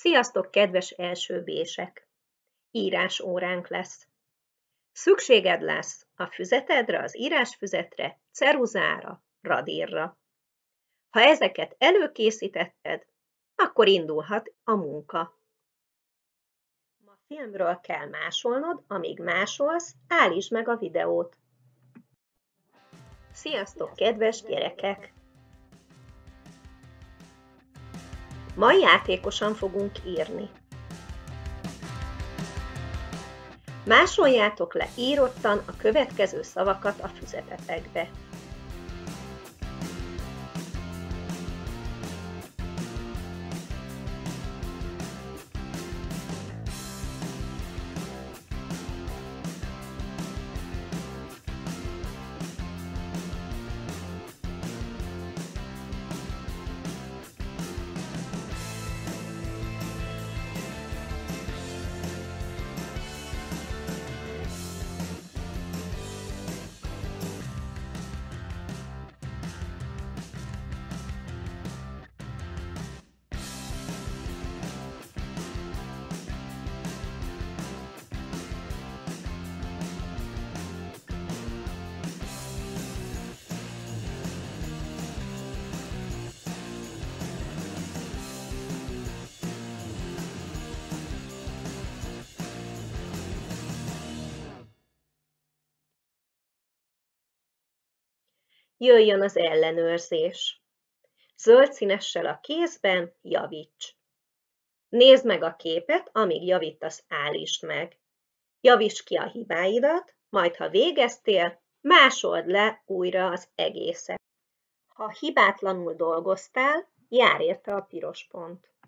Sziasztok, kedves első B-sek! Írásóránk lesz. Szükséged lesz a füzetedre, az írásfüzetre, ceruzára, radírra. Ha ezeket előkészítetted, akkor indulhat a munka. Ma filmről kell másolnod, amíg másolsz, állítsd meg a videót. Sziasztok, kedves gyerekek! Ma játékosan fogunk írni. Másoljátok le írottan a következő szavakat a füzetetekbe. Jöjjön az ellenőrzés. Zöld színessel a kézben javíts. Nézd meg a képet, amíg javítasz, állítsd meg. Javíts ki a hibáidat, majd ha végeztél, másold le újra az egészet. Ha hibátlanul dolgoztál, jár érte a piros pont.